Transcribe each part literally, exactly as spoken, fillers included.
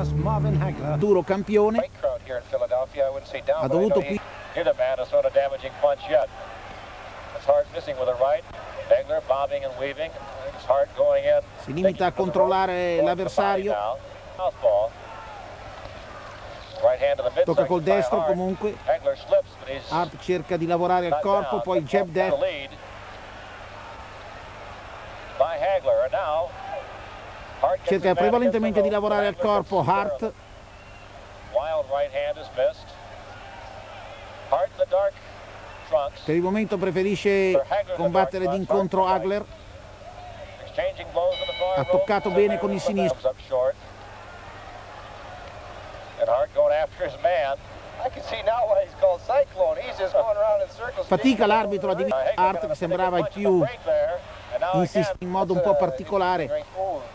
Dallas, Marvin Hagler, duro campione, ha dovuto qui si limita a controllare l'avversario, tocca col destro comunque, Hart cerca di lavorare al corpo, poi il jab destro, cerca prevalentemente di lavorare al corpo Hart, per il momento preferisce combattere d'incontro Hagler, ha toccato bene con il sinistro, fatica l'arbitro a dividere Hart, che sembrava il più insiste in modo un po' particolare.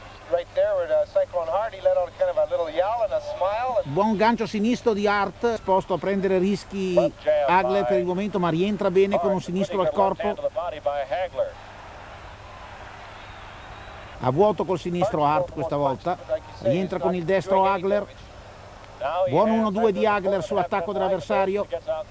Buon gancio sinistro di Hart, esposto a prendere rischi Hagler per il momento, ma rientra bene con un sinistro al corpo. A vuoto col sinistro Hart questa volta, rientra con il destro Hagler. Buon uno due di Hagler sull'attacco dell'avversario.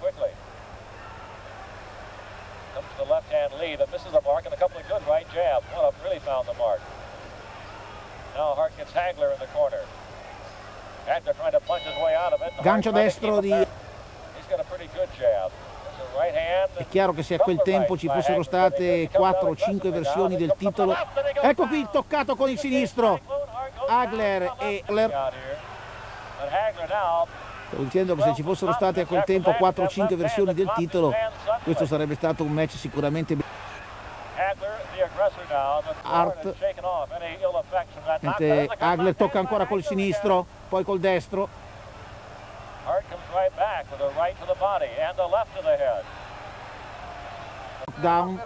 Gancio destro di... È chiaro che se a quel tempo ci fossero state quattro o cinque versioni del titolo... Ecco qui il toccato con il sinistro, Hagler e Hagler. Stavo dicendo che se ci fossero state a quel tempo quattro o cinque versioni del titolo, questo sarebbe stato un match sicuramente... Hart, mentre Hagler tocca ancora col sinistro, poi col destro. Down.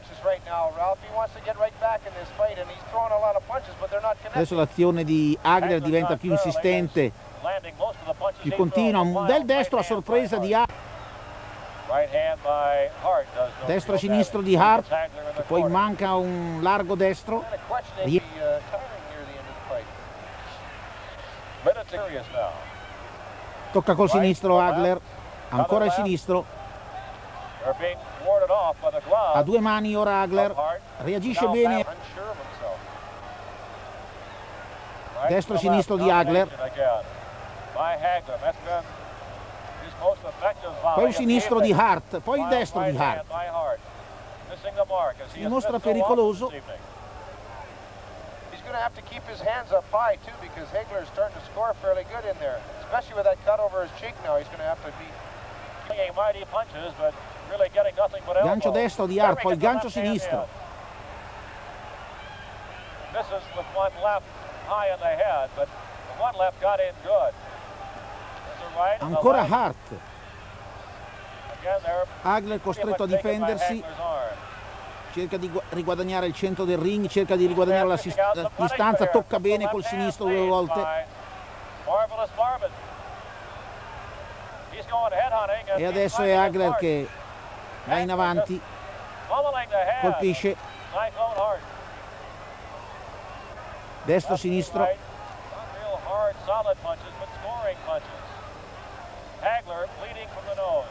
Adesso l'azione di Hagler diventa più insistente, più continua. Un bel destro a sorpresa di Hart. Destro e sinistro di Hart, che poi manca un largo destro. Tocca col sinistro Hagler, ancora il sinistro. A due mani ora Hagler, reagisce bene. Destro e sinistro di Hagler. Poi il sinistro di Hart, poi il destro di Hart. Si dimostra pericoloso. Gancio destro di Hart, poi gancio sinistro. Ancora Hart. Hagler costretto a difendersi, cerca di riguadagnare il centro del ring, cerca di riguadagnare la distanza, tocca bene col sinistro due volte. E adesso è Hagler che va in avanti, colpisce. Destro sinistro. Hagler bleeding from the nose.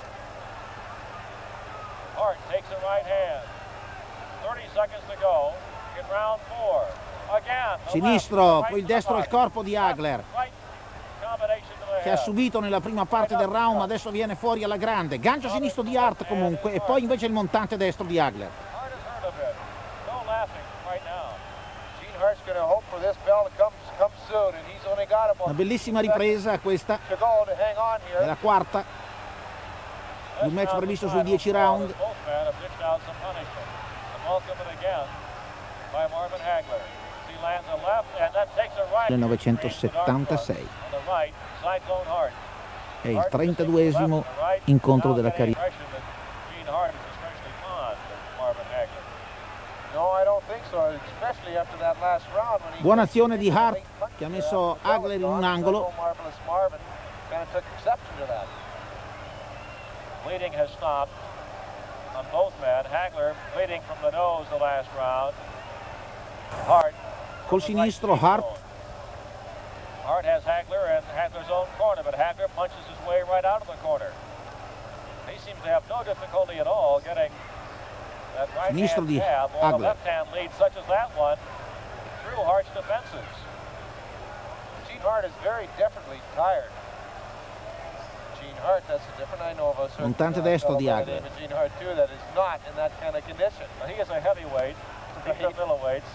Hart takes a right hand. thirty seconds to go in round four. Again. Sinistro, poi il destro al corpo di Hagler, che ha subito nella prima parte del round, ma adesso viene fuori alla grande. Gancio sinistro di Hart comunque, e poi invece il montante destro di Hagler. Una bellissima ripresa questa, è la quarta di un match previsto sui dieci round. millenovecentosettantasei è il trentaduesimo incontro della carriera. Buona azione di Hart, che ha messo Hagler in un angolo. Col sinistro Hart, Hart has Hagler in Hagler's own corner, but Hagler punches his way right out of the corner. He seems to have no difficulty at all getting that right hand jab or the left hand lead such as that one through Hart's defenses. Gene Hart is very differently tired. Gene Hart, that's a different, I know of a certain montante destro di Hagler. Gene Hart too, that is not in that kind of condition. Well, he is a heavyweight, he's a middleweights.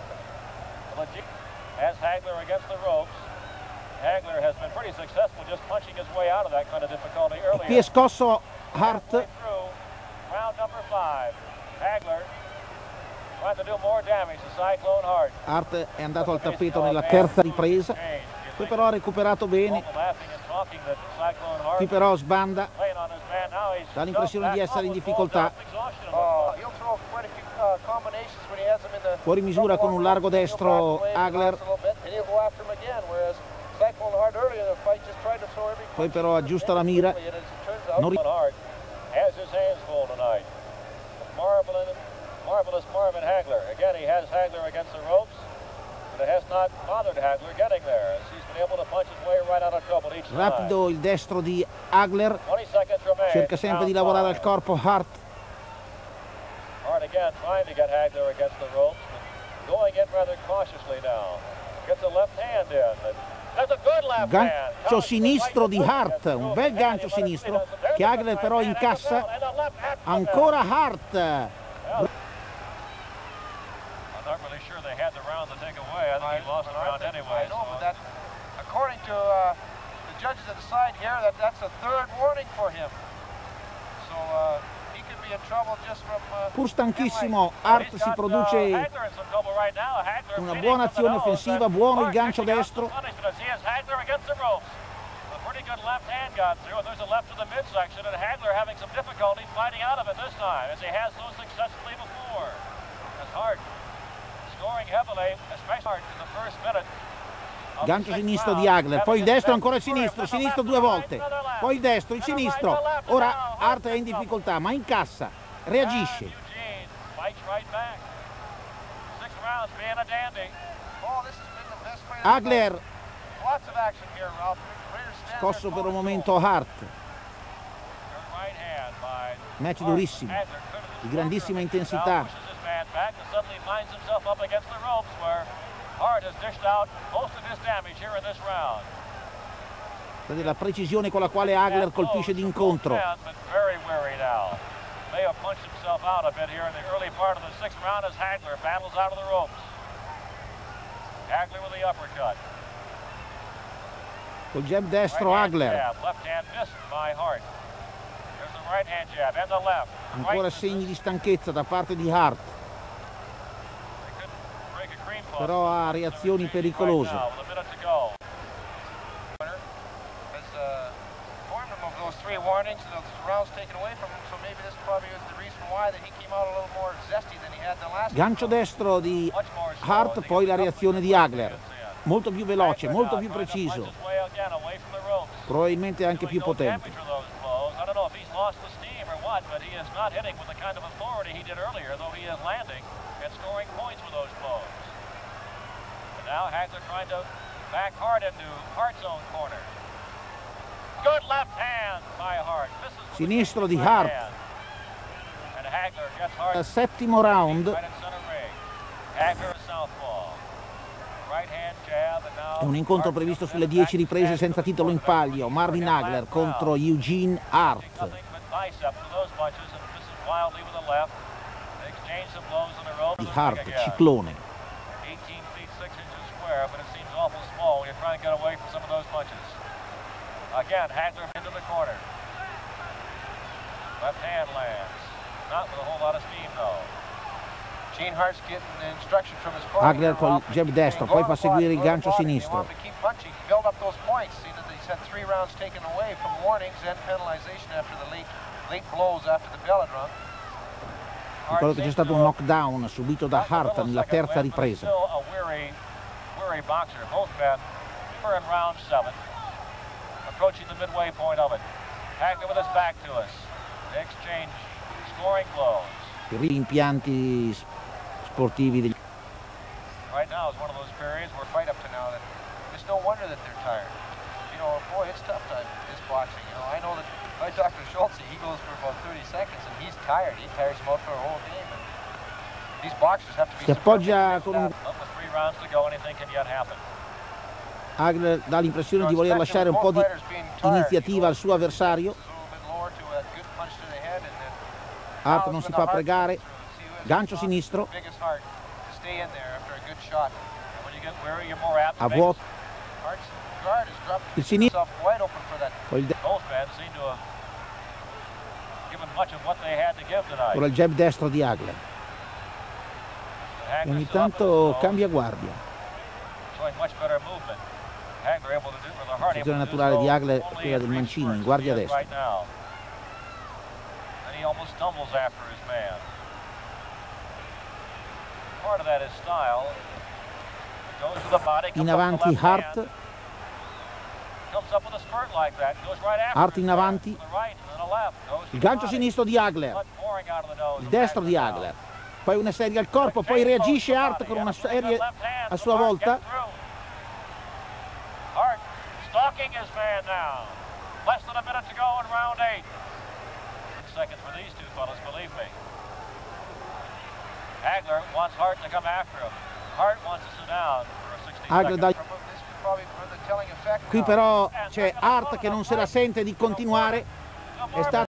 As Hagler against the ropes, Hagler has been pretty successful just punching his way out of that kind of difficulty earlier. Qui è scosso Hart. Round number five. Hagler trying to do more damage to Cyclone Hart. Hart è andato al tappeto nella terza ripresa, poi però ha recuperato bene. Qui però sbanda, dà l'impressione di essere in difficoltà. Fuori misura con un largo destro Hagler. Poi però aggiusta la mira. Non ri- Marvelous Marvin Hagler. Again, he has Hagler against the ropes, but it has not bothered Hagler getting there, as he's been able to punch his way right out of trouble each time. Rapido il destro di Hagler, cerca sempre di lavorare al corpo Hart. Hart again trying to get Hagler against the ropes, but going in rather cautiously now. Gets a left hand in. That's a good left hand. Gancio sinistro di Hart, un bel gancio sinistro che Hagler però incassa. Ancora Hart. I'm not really sure they had the round to take away. I think he lost the round anyway. I know, but that, according to uh, the judges that decide here, that that's a third warning for him. So uh, he could be in trouble just from. Uh, Pur stanchissimo, Hart si produce una buona azione offensiva, buono il gancio destro. Pretty good left hand got through, and there's a left to the midsection, and Hagler having some difficulty fighting out of it this time, as he has so successfully before. As Hart scoring heavily, especially Hart in the first minute. Gancio sinistro di Hagler, poi il destro, ancora il sinistro, sinistro due volte, poi il destro, il sinistro. Ora Hart è in difficoltà, ma incassa, reagisce. Hagler, scosso per un momento Hart. Match durissimo, di grandissima intensità. Vedete la precisione con la quale Hagler colpisce d'incontro. Col jab destro Hagler. Ancora segni di stanchezza da parte di Hart. Però ha reazioni pericolose. Gancio destro di Hart, poi la reazione di Hagler. Molto più veloce, molto più preciso. Probabilmente anche più potente. Now Hagler trying to back Hart into Hart's own corner. Good left hand by Hart. Sinistro di Hart. And Hagler gets Hart. Al settimo round. Right in center ring. Hagler southpaw. Right hand jab and now. È un incontro previsto sulle dieci riprese senza titolo in palio. Marvin Hagler contro Eugene Hart. Di Hart, ciclone. But it seems awful small when you're trying to get away from some of those punches. Again, Hagler into the corner. Left hand lands. Not with a whole lot of steam, though. Gene Hart's getting instruction from his corner. Hagler col jab destro, poi fa seguire il gancio sinistro. Build up those points. See that he's had three rounds taken away from warnings and penalization after the late, late blows after the Belladron. Ricordo che c'è stato un knockdown subito da Hart nella terza ripresa. Boxer. Both men are in round seven, approaching the midway point of it. Hagler with his back to us. They exchange scoring blows. Per gli impianti sportivi degli... Right now is one of those periods where fight up to now that it's no wonder that they're Si appoggia con un... Hagler dà l'impressione di voler lasciare un po' di iniziativa al suo avversario. Hart non si fa pregare, gancio sinistro, a vuoto, il sinistro, poi il ora il jab destro di Hagler, e ogni tanto cambia guardia. La posizione naturale di Hagler è quella del mancino, in guardia destra. In avanti Hart, Hart in avanti, il gancio sinistro di Hagler, il destro di Hagler, poi una serie al corpo, poi reagisce Hart con una serie a sua volta. Stalking his man now. Less than a minute to go in round eight. Seconds for these two fellas, believe me. Hagler wants Hart to come after him. Hart wants to sit down for a sixty seconds. Qui però c'è Hart che non se la sente di continuare. È stato